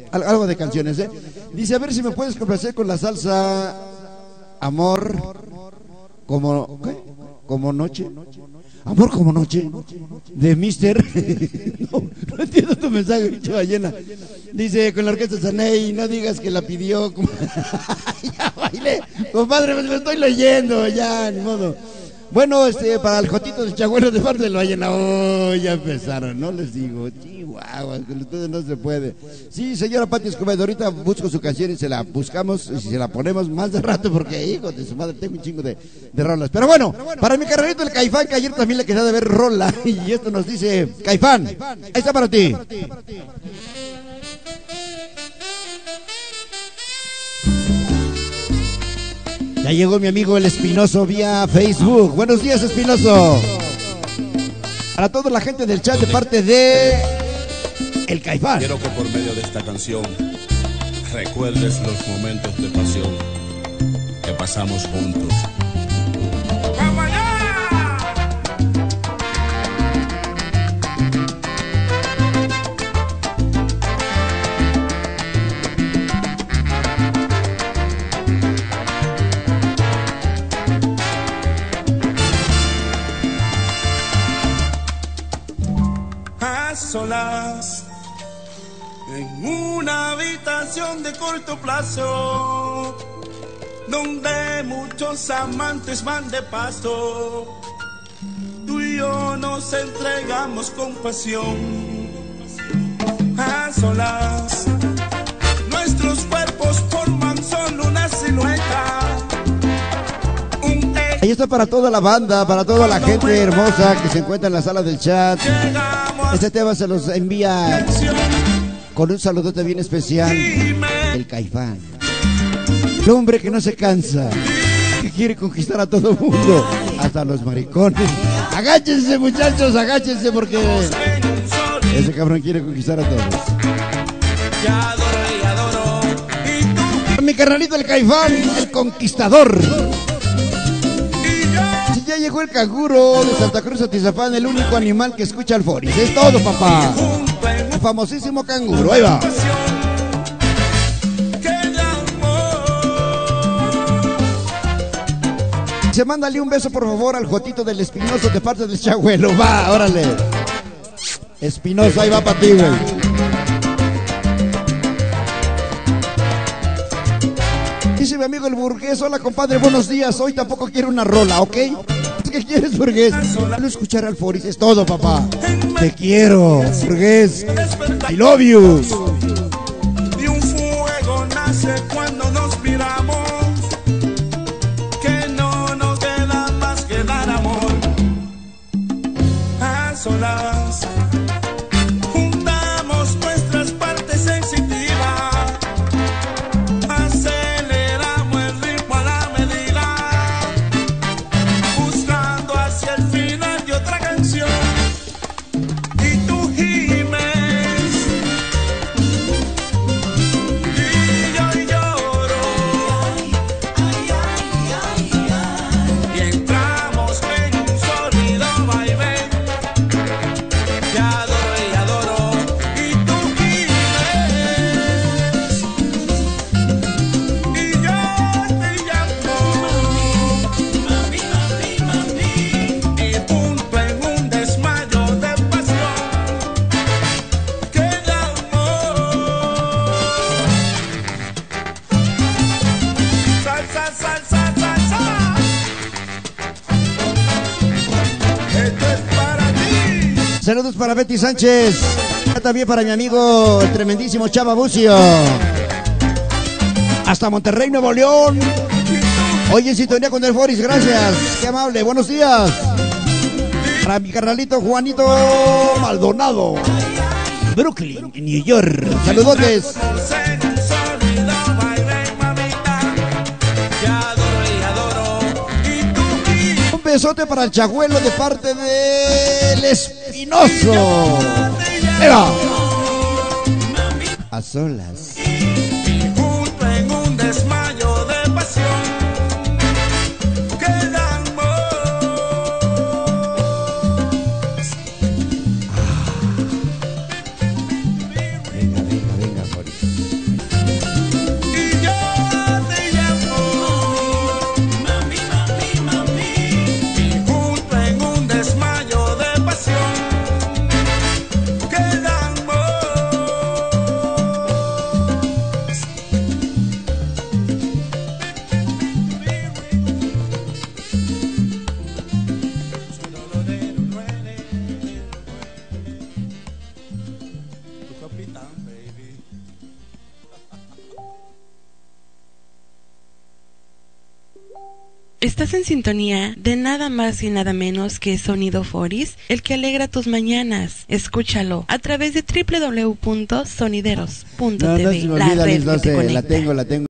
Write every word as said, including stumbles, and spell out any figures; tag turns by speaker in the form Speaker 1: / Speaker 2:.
Speaker 1: Al, algo de canciones, ¿eh? Dice, a ver si me puedes complacer con la salsa Amor como... ¿qué? Como noche. Amor como noche. De Mister No, no entiendo tu mensaje, bicho ballena. Dice, con la orquesta Saney, no digas que la pidió. Ya bailé. Compadre, me lo estoy leyendo, ya, ni modo. Bueno, este, para el Jotito de Chagüero de parte de la ballena. Oh, ya empezaron, no les digo. Chihuahua, con ustedes no se puede. Sí, señora Pati Escobedo, ahorita busco su canción y se la buscamos y se la ponemos más de rato porque, hijo de su madre, tengo un chingo de, de rolas. Pero bueno, para mi carnalito el Caifán, que ayer también le quería de ver rola, y esto nos dice, Caifán, ahí está para ti. Ya llegó mi amigo el Espinoso vía Facebook. Buenos días, Espinoso. Para toda la gente del chat de parte de el Caifán.
Speaker 2: Quiero que por medio de esta canción recuerdes los momentos de pasión que pasamos juntos.
Speaker 3: Solas en una habitación de corto plazo, donde muchos amantes van de paso, tú y yo nos entregamos con pasión. A solas, nuestros cuerpos forman solo una silueta.
Speaker 1: Ahí está para toda la banda, para toda la gente hermosa que se encuentra en la sala del chat. Este tema se los envía con un saludote bien especial, el Caifán. El hombre que no se cansa, que quiere conquistar a todo el mundo, hasta los maricones. Agáchense, muchachos, agáchense, porque ese cabrón quiere conquistar a todos. Mi carnalito el Caifán, el conquistador. Ya llegó el canguro de Santa Cruz Atizapán, el único animal que escucha al Foris. Es todo, papá. El famosísimo canguro, ahí va. Se mándale un beso, por favor, al Jotito del Espinoso de parte del Chagüelo. Va, órale. Espinoso, ahí va para ti, güey. Dice mi amigo el Burgués, hola compadre, buenos días. Hoy tampoco quiero una rola, ¿ok? ¿Qué quieres, Burgués? No escuchar al Foris, es todo, papá. Te quiero, Burgués. I love you.
Speaker 3: Y un fuego nace cuando nos miramos, que no nos queda más que dar amor. A solas juntamos nuestras partes sensitivas, aceleramos el ritmo a la medida, buscando hacia el final de otra canción. Y tú gimes y yo lloro, y entramos en un sólido vaivén. Te adoro y adoro, y tú gimes y yo te llamo, y punto en un desmayo de pasión, que el amor. Sal, sal, sal, sal, sal, sal. Esto es para ti.
Speaker 1: Saludos para Betty Sánchez. También para mi amigo el tremendísimo Chava Bucio. Hasta Monterrey, Nuevo León. Hoy en sintonía con el Foris, gracias. Qué amable, buenos días. Para mi carnalito Juanito Maldonado, Brooklyn, New York. Saludotes.
Speaker 3: En un sólido vaivén, mamita. Te adoro y adoro, y tú gimes.
Speaker 1: Un besote para el Chagüelo de parte del Espinoso. Ahí va. A solas.
Speaker 3: Junto en un desmayo de pasión, que el amor.
Speaker 1: Venga, venga, venga, Foris.
Speaker 4: Estás en sintonía de nada más y nada menos que Sonido Foris, el que alegra tus mañanas. Escúchalo a través de doble u doble u doble u punto sonideros punto t v.
Speaker 1: No, no se me olvida, Liz, no sé, la tengo, la tengo.